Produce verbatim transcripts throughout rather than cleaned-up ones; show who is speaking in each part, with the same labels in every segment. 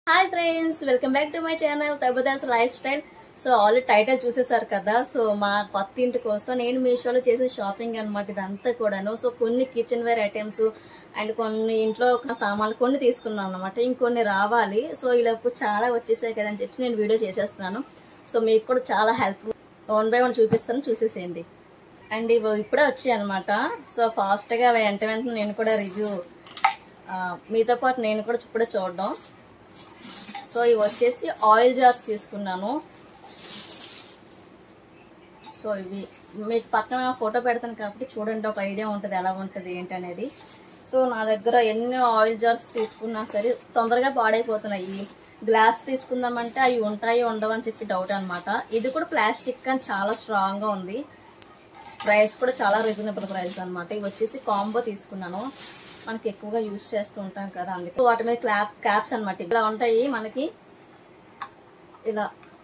Speaker 1: Hi friends, welcome back to my channel తబదాస్ lifestyle. So already title చూసేసారు కదా. So మా కొత్త ఇంటి కోసం నేను మీషోలో చేసే షాపింగ్ అనమాట ఇదంతా కూడాను. సో కొన్ని కిచెన్ వేర్ ఐటమ్స్ అండ్ కొన్ని ఇంట్లో సామాన్లు కొన్ని తీసుకున్నాను అనమాట. ఇంకొన్ని రావాలి. సో ఇలాపు చాలా వచ్చేసాయి కదా అని చెప్పి నేను వీడియో చేసేస్తున్నాను. సో మీకు కూడా చాలా హెల్ప్ వన్ బై వన్ చూపిస్తాను, చూసేసేయండి. అండ్ ఇవి ఇప్పుడే వచ్చాయి అనమాట. సో ఫాస్ట్గా వెంట వెంటనే నేను కూడా రివ్యూ మీతో పాటు నేను కూడా ఇప్పుడే చూడడం. సో ఇవి వచ్చేసి ఆయిల్ జార్స్ తీసుకున్నాను. సో ఇవి మీకు పక్కన ఫోటో పెడతాను కాబట్టి చూడండి, ఒక ఐడియా ఉంటుంది ఎలా ఉంటుంది ఏంటి అనేది. సో నా దగ్గర ఎన్ని ఆయిల్ జార్స్ తీసుకున్నా సరే తొందరగా పాడైపోతున్నాయి. గ్లాస్ తీసుకుందామంటే అవి ఉంటాయి ఉండవు అని చెప్పి డౌట్ అనమాట. ఇది కూడా ప్లాస్టిక్ కానీ చాలా స్ట్రాంగ్గా ఉంది. ప్రైస్ కూడా చాలా రీజనబుల్ ప్రైస్ అనమాట. ఇవి వచ్చేసి కాంబో తీసుకున్నాను. మనకి ఎక్కువగా యూజ్ చేస్తూ ఉంటాం కదా, అందుకే వాటి మీద క్లాప్ క్యాప్స్ అనమాట ఇలా ఉంటాయి. మనకి ఇలా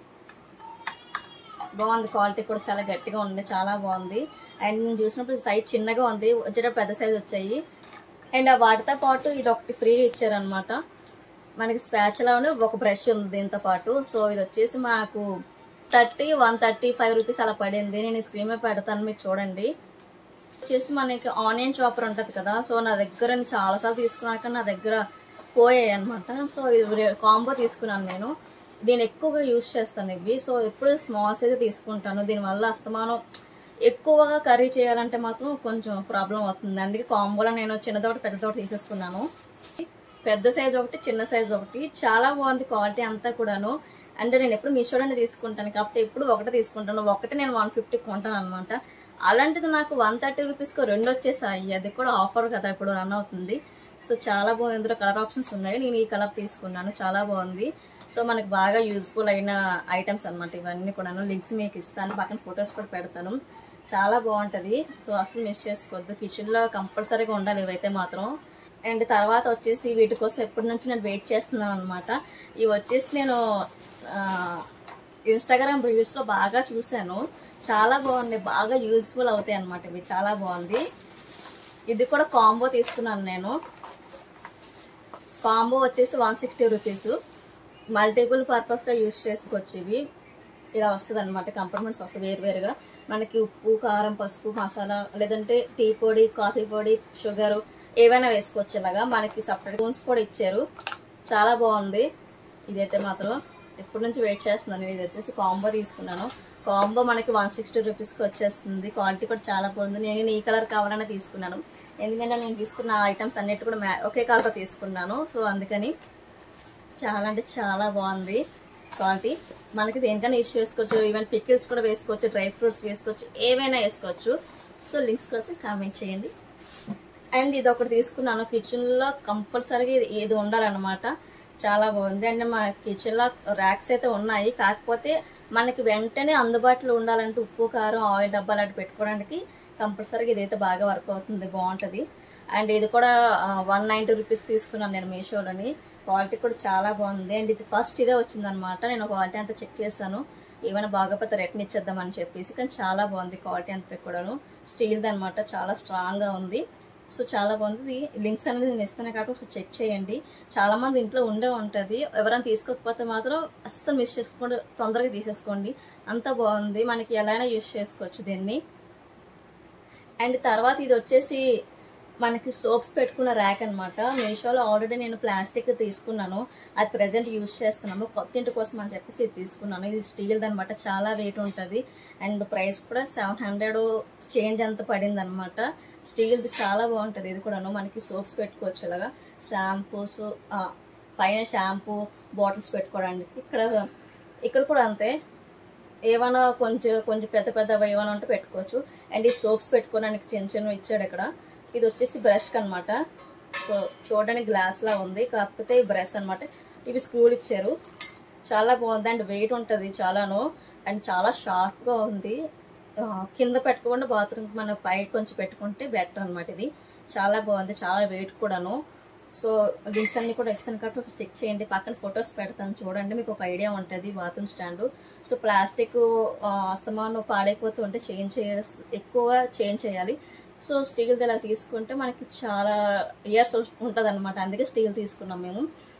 Speaker 1: బాగుంది, క్వాలిటీ కూడా చాలా గట్టిగా ఉంది, చాలా బాగుంది. అండ్ నేను చూసినప్పుడు సైజ్ చిన్నగా ఉంది, వచ్చేటప్పుడు పెద్ద సైజ్ వచ్చాయి. అండ్ వాటితో పాటు ఇది ఒకటి ఫ్రీగా ఇచ్చారనమాట. మనకి స్పాచులా ఉంది, ఒక బ్రష్ ఉంది దీంతో పాటు. సో ఇది వచ్చేసి మాకు thirty one thirty five rupees అలా పడింది. నేను స్క్రీన్ మీద పెడతాను, మీరు చూడండి. వచ్చేసి మనకి ఆనియన్ చాపర్ ఉంటుంది కదా. సో నా దగ్గర చాలాసార్లు తీసుకున్నాక నా దగ్గర పోయాయి అనమాట. సో ఇది కాంబో తీసుకున్నాను నేను. దీన్ని ఎక్కువగా యూజ్ చేస్తాను ఇవి. సో ఎప్పుడు స్మాల్ సైజ్ తీసుకుంటాను. దీనివల్ల అస్తమానం ఎక్కువగా కర్రీ చేయాలంటే మాత్రం కొంచెం ప్రాబ్లం అవుతుంది. అందుకే కాంబోలో నేను చిన్నదొకటి పెద్దదొకటి తీసేసుకున్నాను. పెద్ద సైజ్ ఒకటి, చిన్న సైజ్ ఒకటి. చాలా బాగుంది క్వాలిటీ అంతా కూడాను. అంటే నేను ఎప్పుడు మీషోలోనే తీసుకుంటాను కాబట్టి ఎప్పుడు ఒకటి తీసుకుంటాను. ఒకటి నేను వన్ ఫిఫ్టీకి కొంటాను అనమాట. అలాంటిది నాకు వన్ థర్టీ రూపీస్కి రెండు వచ్చేసాయి. అది కూడా ఆఫర్ కదా, ఇప్పుడు రన్ అవుతుంది. సో చాలా బాగుంది. ఇందులో కలర్ ఆప్షన్స్ ఉన్నాయి. నేను ఈ కలర్ తీసుకున్నాను, చాలా బాగుంది. సో మనకు బాగా యూజ్ఫుల్ అయిన ఐటమ్స్ అనమాట ఇవన్నీ కూడాను. లింక్స్ మీకు ఇస్తాను, పక్కన ఫొటోస్ కూడా పెడతాను. చాలా బాగుంటుంది. సో అసలు మిస్ చేసుకోవద్దు, కిచెన్లో కంపల్సరీగా ఉండాలి ఇవైతే మాత్రం. అండ్ తర్వాత వచ్చేసి వీటి కోసం ఎప్పటి నుంచి నేను వెయిట్ చేస్తున్నాను అనమాట. ఇవి వచ్చేసి నేను ఇన్స్టాగ్రామ్ రివ్యూస్లో బాగా చూశాను, చాలా బాగుంది, బాగా యూజ్ఫుల్ అవుతాయి అనమాట ఇవి. చాలా బాగుంది. ఇది కూడా కాంబో తీసుకున్నాను నేను. కాంబో వచ్చేసి వన్ సిక్స్టీ రూపీస్. మల్టిపుల్ పర్పస్గా యూజ్ చేసుకోవచ్చు. ఇవి ఇలా వస్తుంది అనమాట, కంపార్ట్మెంట్స్ వస్తాయి వేరువేరుగా. మనకి ఉప్పు, కారం, పసుపు, మసాలా, లేదంటే టీ పొడి, కాఫీ పొడి, షుగరు ఏవైనా వేసుకోవచ్చు. ఇలాగా మనకి సపరేట్ స్పూన్స్ కూడా ఇచ్చారు. చాలా బాగుంది. ఇదైతే మాత్రం ఎప్పటి నుంచి వెయిట్ చేస్తున్నాను. ఇది వచ్చేసి కాంబో తీసుకున్నాను. కాంబో మనకి వన్ సిక్స్టీ రూపీస్కి వచ్చేస్తుంది. క్వాలిటీ కూడా చాలా బాగుంది. నేను ఈ కలర్ కావాలనే తీసుకున్నాను, ఎందుకంటే నేను తీసుకున్న ఐటమ్స్ అన్నిటి కూడా ఒకే కలర్తో తీసుకున్నాను. సో అందుకని చాలా అంటే చాలా బాగుంది క్వాలిటీ. మనకి దేనికైనా యూజ్ చేసుకోవచ్చు. ఈవెన్ పికిల్స్ కూడా వేసుకోవచ్చు, డ్రై ఫ్రూట్స్ వేసుకోవచ్చు, ఏవైనా వేసుకోవచ్చు. సో లింక్స్ కోసం కామెంట్ చేయండి. అండ్ ఇది ఒకటి తీసుకున్నాను. కిచెన్లో కంపల్సరీగా ఇది ఉండాలన్నమాట. చాలా బాగుంది. అండ్ మా కిచెన్లో ర్యాక్స్ అయితే ఉన్నాయి, కాకపోతే మనకి వెంటనే అందుబాటులో ఉండాలంటే ఉప్పు, కారం, ఆయిల్ డబ్బాలు అటు పెట్టుకోవడానికి కంపల్సరీగా ఇదైతే బాగా వర్క్ అవుతుంది, బాగుంటుంది. అండ్ ఇది కూడా వన్ నైంటీ రూపీస్ తీసుకున్నాను నేను మీషోలోని. క్వాలిటీ కూడా చాలా బాగుంది. అండ్ ఇది ఫస్ట్ ఇదే వచ్చిందనమాట. నేను క్వాలిటీ అంతా చెక్ చేశాను, ఏమైనా బాగోపోతే రిటర్న్ ఇచ్చేద్దామని చెప్పేసి. కానీ చాలా బాగుంది క్వాలిటీ అంతా కూడాను. స్టీల్ది అనమాట, చాలా స్ట్రాంగ్గా ఉంది. సో చాలా బాగుంది. లింక్స్ అనేది నేను ఇస్తాను కాబట్టి ఒకసారి చెక్ చేయండి. చాలా మంది ఇంట్లో ఉండే ఉంటుంది, ఎవరైనా తీసుకోకపోతే మాత్రం అస్సలు మిస్ చేసుకోండి, తొందరగా తీసేసుకోండి. అంత బాగుంది, మనకి ఎలా అయినా యూజ్ చేసుకోవచ్చు దీన్ని. అండ్ తర్వాత ఇది వచ్చేసి మనకి సోప్స్ పెట్టుకున్న ర్యాక్ అనమాట. మీషోలో ఆల్రెడీ నేను ప్లాస్టిక్ తీసుకున్నాను, అది ప్రజెంట్ యూజ్ చేస్తున్నాము. కొత్త ఇంటి కోసం అని చెప్పేసి ఇది తీసుకున్నాను. ఇది స్టీల్ది అనమాట, చాలా వెయిట్ ఉంటుంది. అండ్ ప్రైస్ కూడా సెవెన్ హండ్రెడ్ చేంజ్ అంత పడింది అనమాట. స్టీల్ది చాలా బాగుంటుంది. ఇది కూడాను మనకి సోప్స్ పెట్టుకోవచ్చు, ఇలాగా షాంపూస్, పైన షాంపూ బాటిల్స్ పెట్టుకోవడానికి. ఇక్కడ ఇక్కడ కూడా అంతే, ఏమైనా కొంచెం కొంచెం పెద్ద పెద్దవి ఏమైనా ఉంటే పెట్టుకోవచ్చు. అండ్ ఈ సోప్స్ పెట్టుకోవడానికి చిన్న చిన్నవి ఇచ్చాడు ఇక్కడ. ఇది వచ్చేసి బ్రష్ అనమాట. సో చూడడానికి గ్లాస్ లా ఉంది, కాకపోతే ఈ బ్రష్ అనమాట. ఇవి స్క్రూలు ఇచ్చారు, చాలా బాగుంది. అండ్ వెయిట్ ఉంటుంది చాలాను. అండ్ చాలా షార్ప్గా ఉంది. కింద పెట్టుకోకుండా బాత్రూమ్ మన పై కొంచెం పెట్టుకుంటే బెటర్ అనమాట. ఇది చాలా బాగుంది, చాలా వెయిట్ కూడాను. సో లింక్స్ అన్ని కూడా ఇస్తాను కాబట్టి చెక్ చేయండి, పక్కన ఫొటోస్ పెడతాను చూడండి, మీకు ఒక ఐడియా ఉంటుంది. Bathroom stand. సో ప్లాస్టిక్ అస్తమానం పాడైపోతూ ఉంటే చేంజ్ చేయ ఎక్కువగా చేంజ్ చేయాలి. సో స్టీల్ ఇలా తీసుకుంటే మనకి చాలా ఇయర్స్ ఉంటదన్నమాట అందుకే స్టీల్ తీసుకున్నాం మేము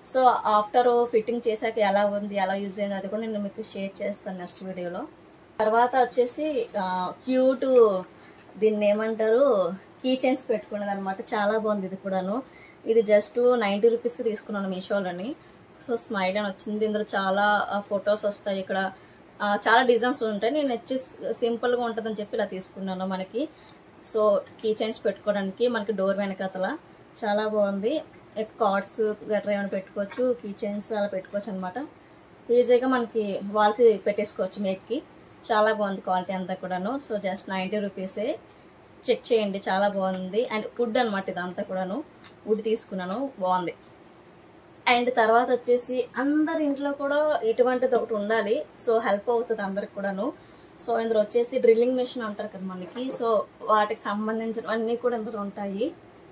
Speaker 1: సో ఆఫ్టర్ ఫిట్టింగ్ చేశాక ఎలా ఉంది, ఎలా యూజ్ అయింది అది కూడా నేను మీకు షేర్ చేస్తాను నెక్స్ట్ వీడియోలో. తర్వాత వచ్చేసి క్యూట్ దీన్ని ఏమంటారు కీ చైన్స్ పెట్టుకున్నది అనమాట. చాలా బాగుంది ఇది కూడాను. ఇది జస్ట్ నైంటీ రూపీస్కి తీసుకున్నాను మీషోలోని. సో స్మైల్ అని వచ్చింది. ఇందులో చాలా ఫొటోస్ వస్తాయి, ఇక్కడ చాలా డిజైన్స్ ఉంటాయి. నేను వచ్చి సింపుల్గా ఉంటుందని చెప్పి ఇలా తీసుకున్నాను మనకి. సో కీ చైన్స్ పెట్టుకోవడానికి మనకి డోర్ వెనకాతల చాలా బాగుంది. కార్డ్స్ గట్రా ఏమైనా పెట్టుకోవచ్చు, కీ చైన్స్ అలా పెట్టుకోవచ్చు అనమాట. ఈజీగా మనకి వాల్కి పెట్టేసుకోవచ్చు మేక్కి. చాలా బాగుంది క్వాలిటీ అంతా కూడాను. సో జస్ట్ నైంటీ రూపీసే, చెక్ చేయండి, చాలా బాగుంది. అండ్ వుడ్ అనమాట ఇదంతా కూడాను, వుడ్ తీసుకున్నాను, బాగుంది. అండ్ తర్వాత వచ్చేసి అందరి ఇంట్లో కూడా ఇటువంటిది ఒకటి ఉండాలి. సో హెల్ప్ అవుతుంది అందరికి కూడాను. సో ఇందులో వచ్చేసి డ్రిల్లింగ్ మెషిన్ అంటారు కదా మనకి, సో వాటికి సంబంధించిన అన్నీ కూడా ఇందులో ఉంటాయి.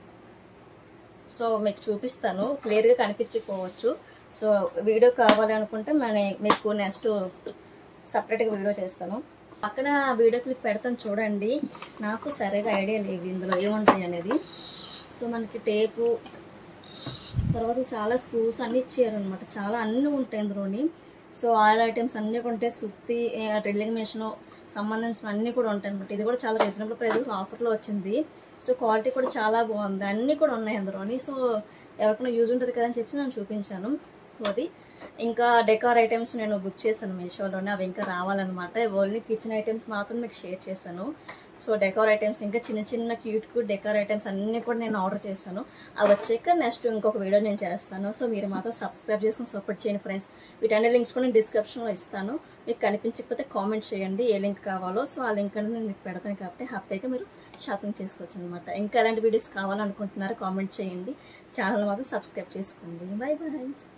Speaker 1: సో మీకు చూపిస్తాను, క్లియర్గా కనిపించకపోవచ్చు. సో వీడియో కావాలి అనుకుంటే మన మీకు నెక్స్ట్ సపరేట్గా వీడియో చేస్తాను. పక్కన వీడియో క్లిప్ పెడతాను చూడండి. నాకు సరిగా ఐడియా లేవు ఇందులో ఏముంటాయి అనేది. సో మనకి టేపు, తర్వాత చాలా స్క్రూస్ అన్నీ ఇచ్చారనమాట. చాలా అన్నీ ఉంటాయి ఇందులోని. సో ఆయిల్ ఐటమ్స్ అన్నీ కూడా ఉంటాయి. సుత్తి, డ్రిల్లింగ్ మెషిన్ సంబంధించిన అన్నీ కూడా ఉంటాయి అనమాట. ఇది కూడా చాలా రీజనబుల్ ప్రైస్ ఆఫర్లో వచ్చింది. సో క్వాలిటీ కూడా చాలా బాగుంది, అన్నీ కూడా ఉన్నాయి అందులోని. సో ఎవరికైనా యూజ్ ఉంటుంది కదా అని చెప్పి నేను చూపించాను. అది ఇంకా డెకార్ ఐటమ్స్ నేను బుక్ చేశాను మీషోలోనే, అవి ఇంకా రావాలన్నమాట. ఓన్లీ కిచెన్ ఐటమ్స్ మాత్రం మీకు షేర్ చేశాను. సో డెకార్ ఐటమ్స్ ఇంకా చిన్న చిన్న క్యూట్ క్యూట్ డెకార్ ఐటమ్స్ అన్నీ కూడా నేను ఆర్డర్ చేశాను. అవి వచ్చాక నెక్స్ట్ ఇంకొక వీడియో నేను చేస్తాను. సో మీరు మాత్రం సబ్స్క్రైబ్ చేసుకుని సపోర్ట్ చేయండి ఫ్రెండ్స్. వీటన్ని లింక్స్ కూడా నేను డిస్క్రిప్షన్లో ఇస్తాను. మీకు కనిపించకపోతే కామెంట్ చేయండి ఏ లింక్ కావాలో. సో ఆ లింక్ అనేది నేను మీకు పెడతాను కాబట్టి హ్యాపీగా మీరు షాపింగ్ చేసుకోవచ్చు అనమాట. ఇంకా ఎలాంటి వీడియోస్ కావాలనుకుంటున్నారో కామెంట్ చేయండి. ఛానల్ మాత్రం సబ్స్క్రైబ్ చేసుకోండి. Bye bye.